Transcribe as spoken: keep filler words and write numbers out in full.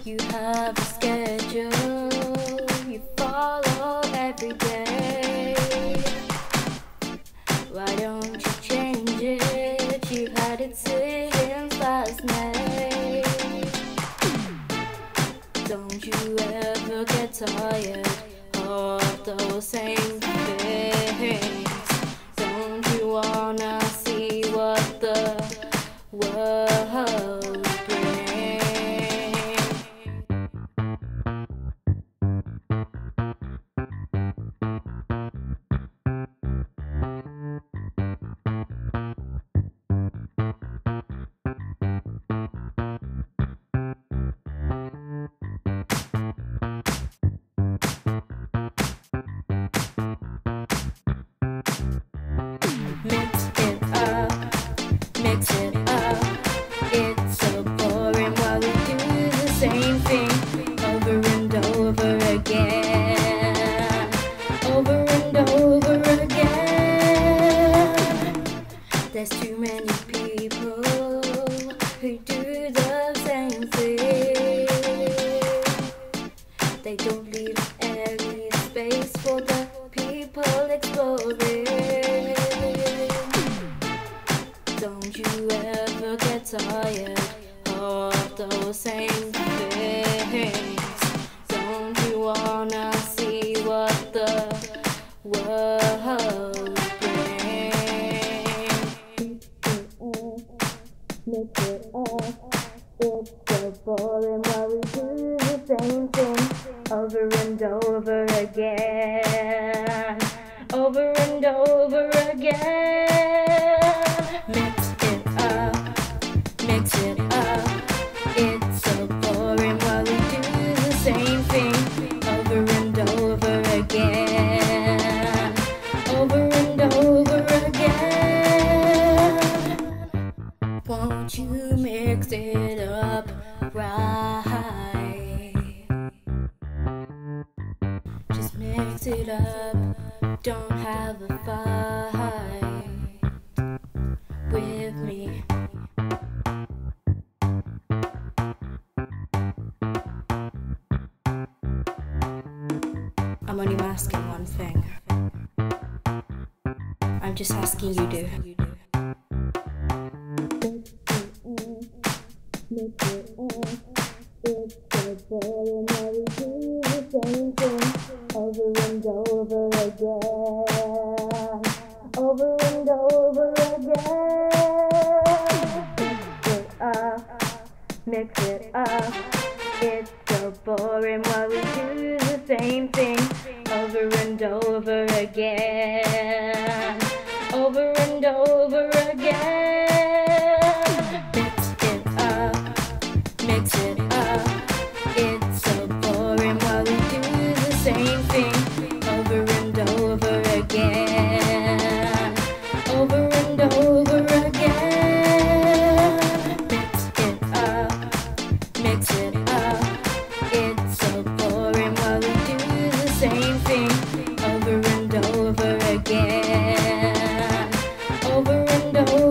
You have a schedule you follow every day. Why don't you change it? You had it since last May. Don't you ever get tired of those same things? Don't you wanna see what the world brings? Mix it up, mix it up. It's so boring while we do the same thing over and over again, over and over again. There's too many people who do the same thing. They don't leave any space for the people exploring. Don't you ever get tired of those same things? Don't you wanna see what the world brings? Mix it up. It's so boring while we do the same thing over and over again, over and over again. Mix it up, mix it up. It's so boring while we do the same thing over and over again, over and over again. Won't you mix it up right? Just mix it up, don't have a fight with me. I'm only asking one thing. I'm just asking you to mix it up. It's so boring while we do the same thing over and over again, over and over again. Mix it up, mix it up. It's so boring while we do the same thing over and over again, over and over again. Mix it up, mix it up. It's so boring while we do the same thing over and over again, over and over again. Mix it up, mix it up. It's so boring while we do the same thing over and over again, over and over